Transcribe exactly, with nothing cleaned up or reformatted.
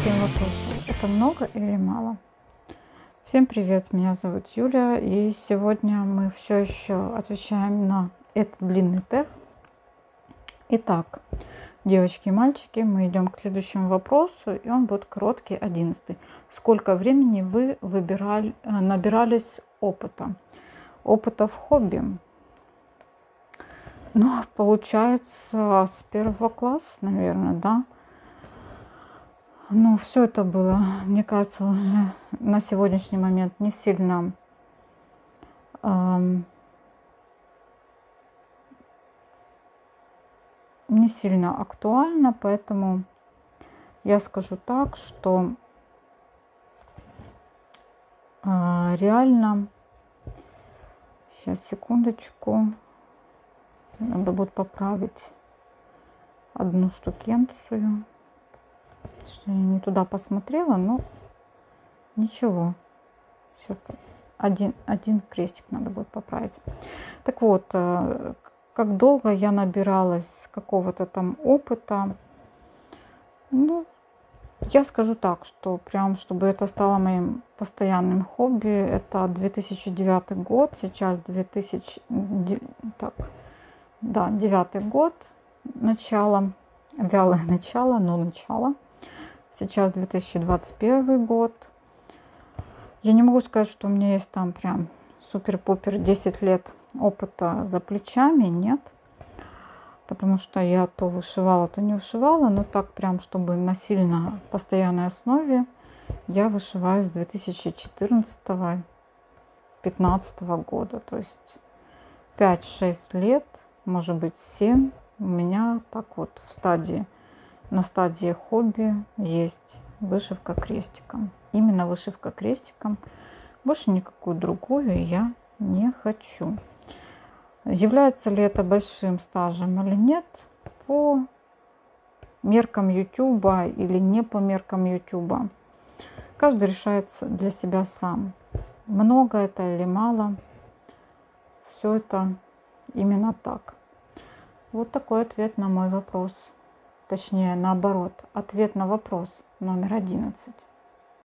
семь вопросов. Это много или мало? Всем привет, меня зовут Юля, и сегодня мы все еще отвечаем на этот длинный тег. Итак, девочки и мальчики, мы идем к следующему вопросу, и он будет короткий, одиннадцатый. Сколько времени вы выбирали, набирались опыта? Опыта в хобби? Ну, получается, с первого класса, наверное, да. Ну, все это было, мне кажется, уже на сегодняшний момент не сильно эм, не сильно актуально, поэтому я скажу так, что э, реально, сейчас, секундочку, надо будет поправить одну штукенцию. Что я не туда посмотрела, но ничего. Все, один, один крестик надо будет поправить. Так вот, как долго я набиралась какого-то там опыта? Ну, я скажу так, что прям, чтобы это стало моим постоянным хобби, это две тысячи девятый год, сейчас две тысячи, так, да, девятый год, начало, вялое начало, но начало. Сейчас две тысячи двадцать первый год. Я не могу сказать, что у меня есть там прям супер-пупер десять лет опыта за плечами. Нет. Потому что я то вышивала, то не вышивала. Но так прям, чтобы на сильно постоянной основе, я вышиваю с две тысячи четырнадцатого — пятнадцатого года. То есть пять-шесть лет, может быть семь. У меня так вот в стадии. На стадии хобби есть вышивка крестиком. Именно вышивка крестиком. Больше никакую другую я не хочу. Является ли это большим стажем или нет? По меркам Ютуба или не по меркам Ютуба. Каждый решает для себя сам. Много это или мало. Все это именно так. Вот такой ответ на мой вопрос. Точнее, наоборот, ответ на вопрос номер одиннадцать.